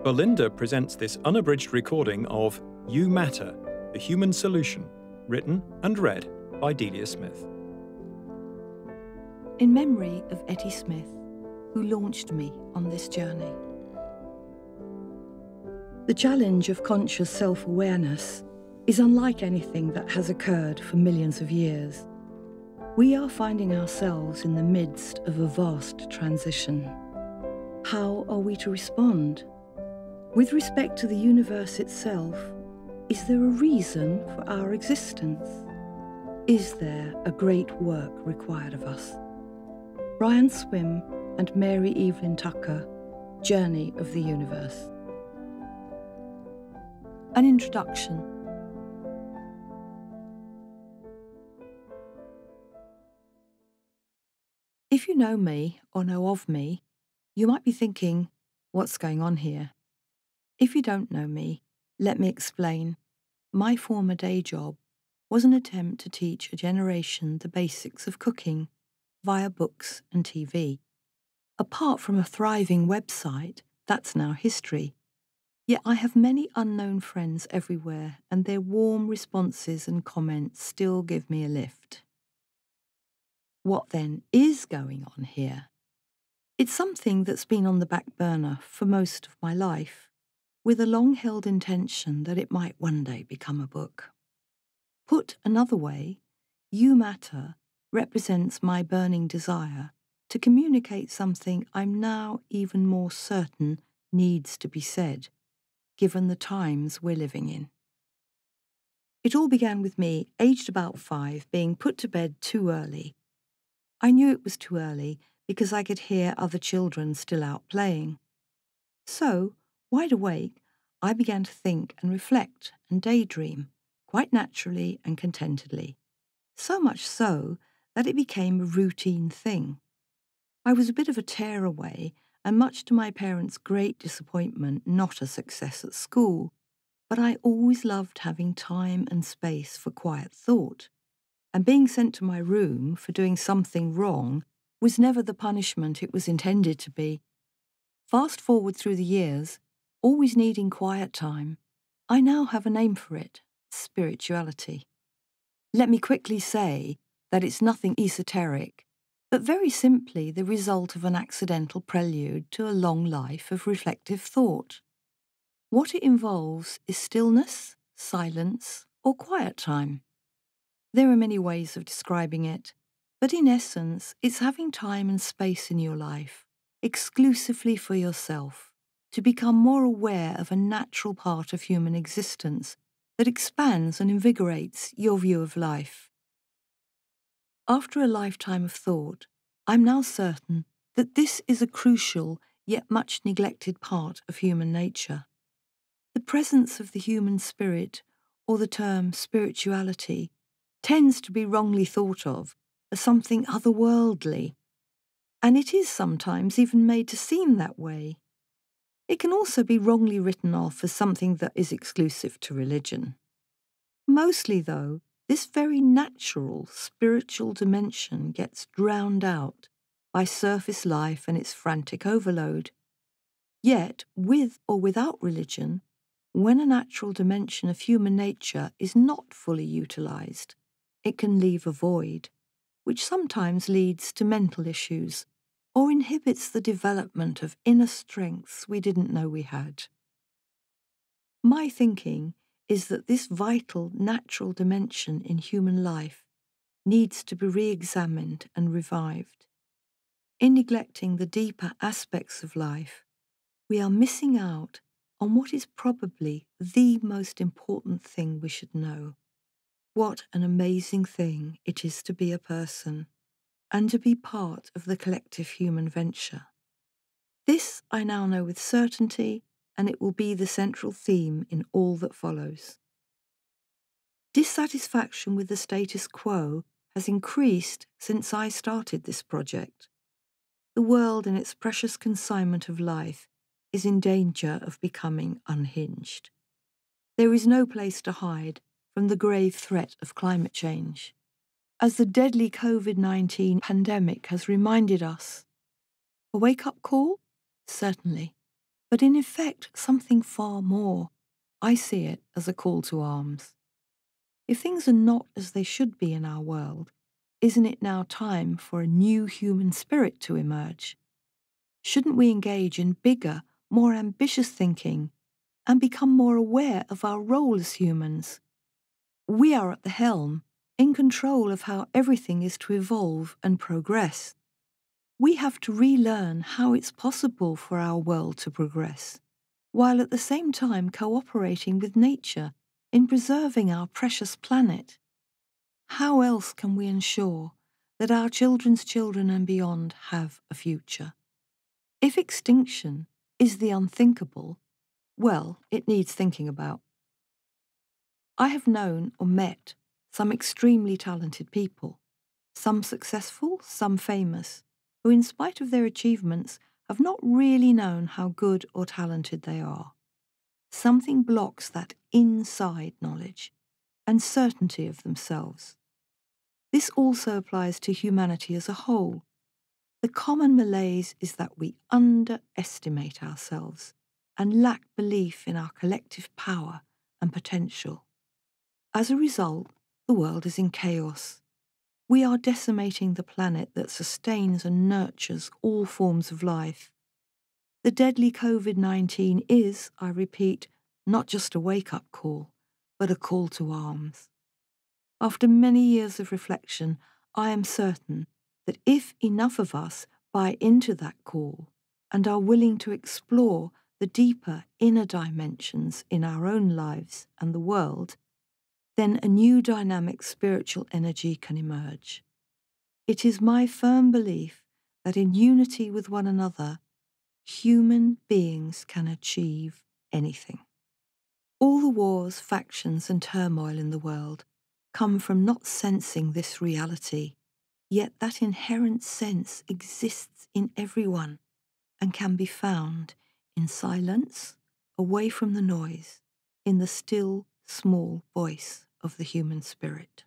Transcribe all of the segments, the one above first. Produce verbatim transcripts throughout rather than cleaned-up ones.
Belinda presents this unabridged recording of You Matter, The Human Solution, written and read by Delia Smith. In memory of Etty Smith, who launched me on this journey. The challenge of conscious self-awareness is unlike anything that has occurred for millions of years. We are finding ourselves in the midst of a vast transition. How are we to respond? With respect to the universe itself, is there a reason for our existence? Is there a great work required of us? Brian Swim and Mary Evelyn Tucker, Journey of the Universe. An introduction. If you know me or know of me, you might be thinking, what's going on here? If you don't know me, let me explain. My former day job was an attempt to teach a generation the basics of cooking via books and T V. Apart from a thriving website, that's now history. Yet I have many unknown friends everywhere, and their warm responses and comments still give me a lift. What then is going on here? It's something that's been on the back burner for most of my life, with a long-held intention that it might one day become a book. Put another way, You Matter represents my burning desire to communicate something I'm now even more certain needs to be said, given the times we're living in. It all began with me, aged about five, being put to bed too early. I knew it was too early because I could hear other children still out playing. So, wide awake, I began to think and reflect and daydream, quite naturally and contentedly, so much so that it became a routine thing. I was a bit of a tearaway, and much to my parents' great disappointment, not a success at school, but I always loved having time and space for quiet thought, and being sent to my room for doing something wrong was never the punishment it was intended to be. Fast forward through the years, always needing quiet time, I now have a name for it: spirituality. Let me quickly say that it's nothing esoteric, but very simply the result of an accidental prelude to a long life of reflective thought. What it involves is stillness, silence, or quiet time. There are many ways of describing it, but in essence, it's having time and space in your life, exclusively for yourself, to become more aware of a natural part of human existence that expands and invigorates your view of life. After a lifetime of thought, I'm now certain that this is a crucial yet much neglected part of human nature. The presence of the human spirit, or the term spirituality, tends to be wrongly thought of as something otherworldly, and it is sometimes even made to seem that way. It can also be wrongly written off as something that is exclusive to religion. Mostly, though, this very natural spiritual dimension gets drowned out by surface life and its frantic overload. Yet, with or without religion, when a natural dimension of human nature is not fully utilised, it can leave a void, which sometimes leads to mental issues or inhibits the development of inner strengths we didn't know we had. My thinking is that this vital natural dimension in human life needs to be re-examined and revived. In neglecting the deeper aspects of life, we are missing out on what is probably the most important thing we should know. What an amazing thing it is to be a person, and to be part of the collective human venture. This I now know with certainty, and it will be the central theme in all that follows. Dissatisfaction with the status quo has increased since I started this project. The world and its precious consignment of life is in danger of becoming unhinged. There is no place to hide from the grave threat of climate change. As the deadly COVID nineteen pandemic has reminded us. A wake-up call? Certainly. but in effect something far more. I see it as a call to arms. If things are not as they should be in our world, isn't it now time for a new human spirit to emerge? Shouldn't we engage in bigger, more ambitious thinking and become more aware of our role as humans? We are at the helm, in control of how everything is to evolve and progress. We have to relearn how it's possible for our world to progress, while at the same time cooperating with nature in preserving our precious planet. How else can we ensure that our children's children and beyond have a future? If extinction is the unthinkable, well, it needs thinking about. I have known or met some extremely talented people, some successful, some famous, who in spite of their achievements have not really known how good or talented they are. Something blocks that inside knowledge and certainty of themselves. This also applies to humanity as a whole. The common malaise is that we underestimate ourselves and lack belief in our collective power and potential. As a result, the world is in chaos. We are decimating the planet that sustains and nurtures all forms of life. The deadly COVID nineteen is, I repeat, not just a wake-up call, but a call to arms. After many years of reflection, I am certain that if enough of us buy into that call and are willing to explore the deeper inner dimensions in our own lives and the world, then a new dynamic spiritual energy can emerge. It is my firm belief that in unity with one another, human beings can achieve anything. All the wars, factions, and turmoil in the world come from not sensing this reality, yet that inherent sense exists in everyone and can be found in silence, away from the noise, in the still, small voice of the human spirit.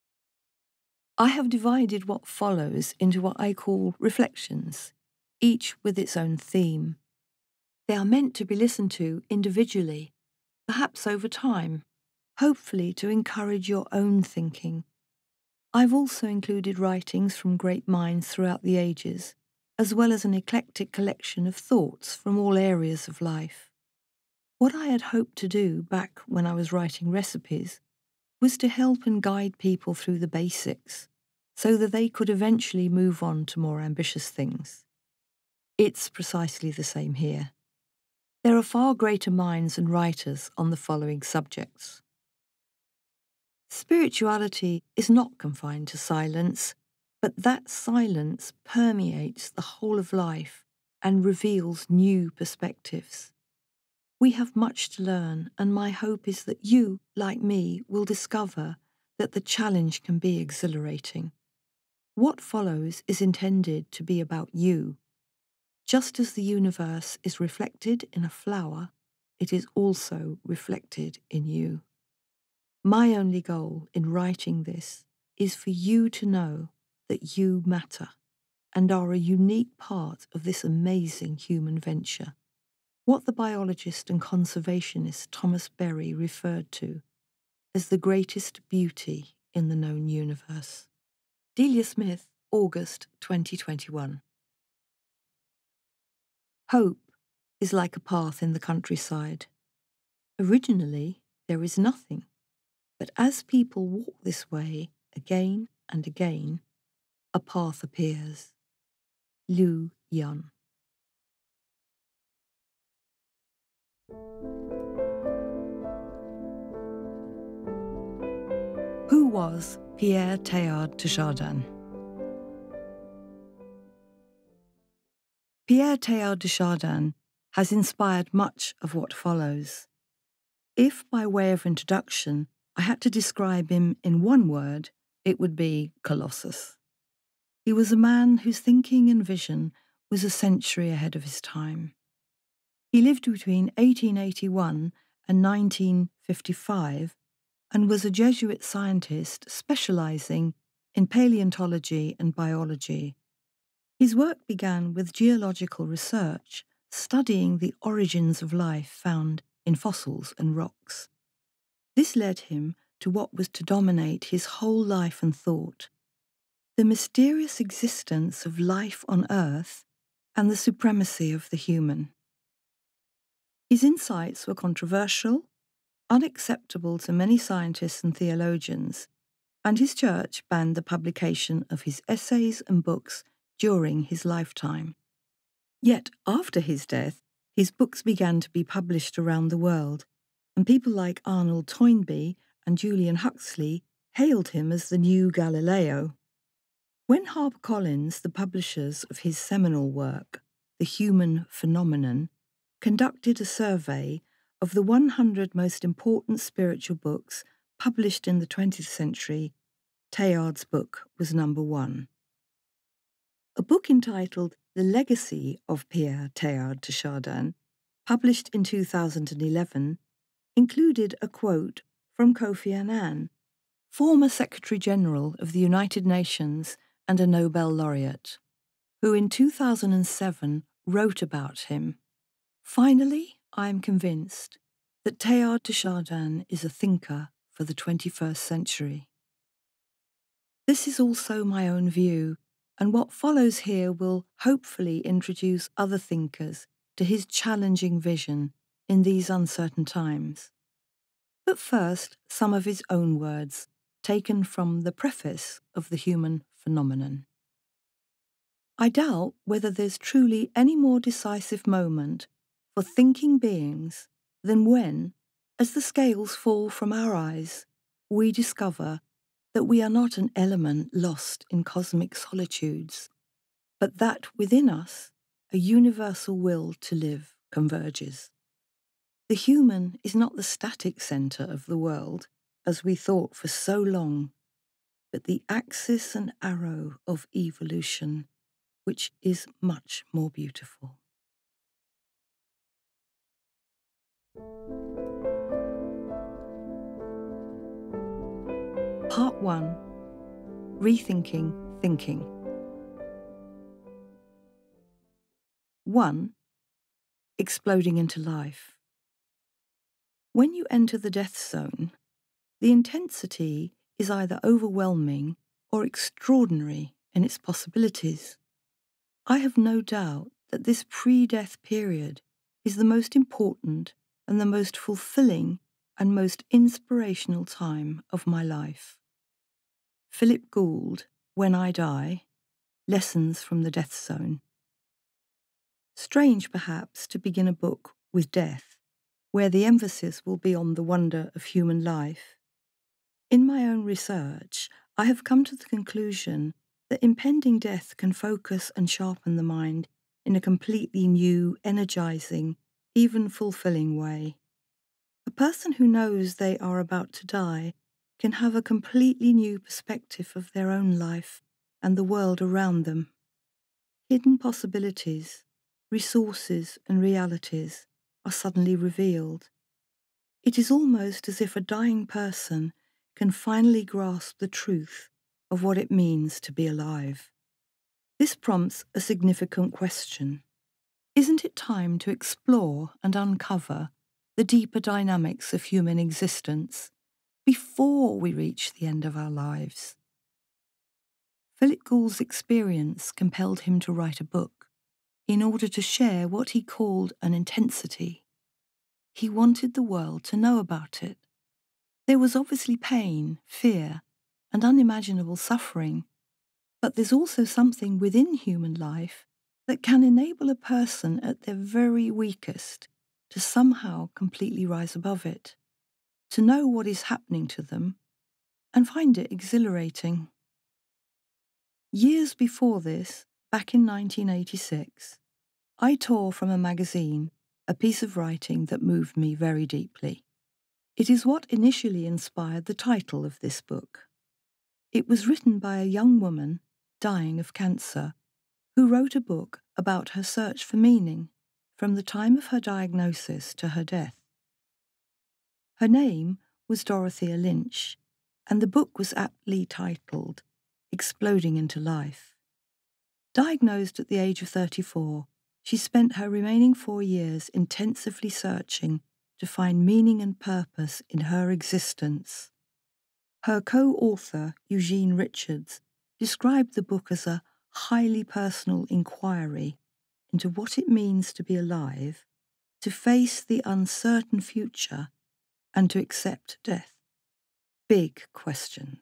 I have divided what follows into what I call reflections, each with its own theme. They are meant to be listened to individually, perhaps over time, hopefully to encourage your own thinking. I've also included writings from great minds throughout the ages, as well as an eclectic collection of thoughts from all areas of life. What I had hoped to do back when I was writing recipes was to help and guide people through the basics, so that they could eventually move on to more ambitious things. It's precisely the same here. There are far greater minds and writers on the following subjects. Spirituality is not confined to silence, but that silence permeates the whole of life and reveals new perspectives. We have much to learn, and my hope is that you, like me, will discover that the challenge can be exhilarating. What follows is intended to be about you. Just as the universe is reflected in a flower, it is also reflected in you. My only goal in writing this is for you to know that you matter and are a unique part of this amazing human venture. What the biologist and conservationist Thomas Berry referred to as the greatest beauty in the known universe. Delia Smith, August twenty twenty-one. Hope is like a path in the countryside. Originally, there is nothing, but as people walk this way again and again, a path appears. Liu Yan. Who was Pierre Teilhard de Chardin? Pierre Teilhard de Chardin has inspired much of what follows. If, by way of introduction, I had to describe him in one word, it would be colossus. He was a man whose thinking and vision was a century ahead of his time. He lived between eighteen eighty-one and nineteen fifty-five and was a Jesuit scientist specializing in paleontology and biology. His work began with geological research studying the origins of life found in fossils and rocks. This led him to what was to dominate his whole life and thought: the mysterious existence of life on Earth and the supremacy of the human. His insights were controversial, unacceptable to many scientists and theologians, and his church banned the publication of his essays and books during his lifetime. Yet after his death, his books began to be published around the world, and people like Arnold Toynbee and Julian Huxley hailed him as the new Galileo. When HarperCollins, the publishers of his seminal work, The Human Phenomenon, conducted a survey of the one hundred most important spiritual books published in the twentieth century, Teilhard's book was number one. A book entitled The Legacy of Pierre Teilhard to Chardin, published in two thousand eleven, included a quote from Kofi Annan, former Secretary General of the United Nations and a Nobel laureate, who in two thousand seven wrote about him. Finally, I am convinced that Teilhard de Chardin is a thinker for the twenty-first century. This is also my own view, and what follows here will hopefully introduce other thinkers to his challenging vision in these uncertain times. But first, some of his own words, taken from the preface of The Human Phenomenon. I doubt whether there's truly any more decisive moment for thinking beings than when, as the scales fall from our eyes, we discover that we are not an element lost in cosmic solitudes, but that within us a universal will to live converges. The human is not the static centre of the world, as we thought for so long, but the axis and arrow of evolution, which is much more beautiful. Part one. Rethinking Thinking. one. Exploding into life. When you enter the death zone, the intensity is either overwhelming or extraordinary in its possibilities. I have no doubt that this pre-death period is the most important and the most fulfilling and most inspirational time of my life. Philip Gould, When I Die, Lessons from the Death Zone. Strange, perhaps, to begin a book with death, where the emphasis will be on the wonder of human life. In my own research, I have come to the conclusion that impending death can focus and sharpen the mind in a completely new, energizing, even fulfilling way. A person who knows they are about to die can have a completely new perspective of their own life and the world around them. Hidden possibilities, resources and realities are suddenly revealed. It is almost as if a dying person can finally grasp the truth of what it means to be alive. This prompts a significant question. Isn't it time to explore and uncover the deeper dynamics of human existence before we reach the end of our lives? Philip Gould's experience compelled him to write a book in order to share what he called an intensity. He wanted the world to know about it. There was obviously pain, fear, and unimaginable suffering, but there's also something within human life that can enable a person at their very weakest to somehow completely rise above it, to know what is happening to them, and find it exhilarating. Years before this, back in nineteen eighty-six, I tore from a magazine a piece of writing that moved me very deeply. It is what initially inspired the title of this book. It was written by a young woman dying of cancer who wrote a book about her search for meaning from the time of her diagnosis to her death. Her name was Dorothea Lynch, and the book was aptly titled Exploding into Life. Diagnosed at the age of thirty-four, She spent her remaining four years intensively searching to find meaning and purpose in her existence. Her co-author, Eugene Richards, described the book as a highly personal inquiry into what it means to be alive, to face the uncertain future, and to accept death. Big questions.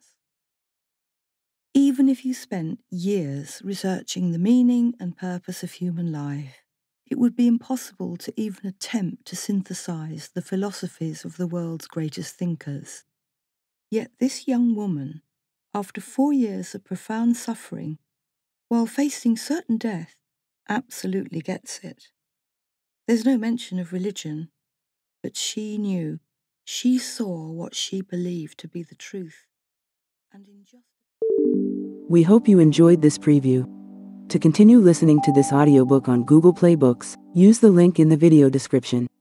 Even if you spent years researching the meaning and purpose of human life, it would be impossible to even attempt to synthesize the philosophies of the world's greatest thinkers. Yet this young woman, after four years of profound suffering, while facing certain death, absolutely gets it. There's no mention of religion, but she knew, she saw what she believed to be the truth. And in just We hope you enjoyed this preview. To continue listening to this audiobook on Google Play Books, use the link in the video description.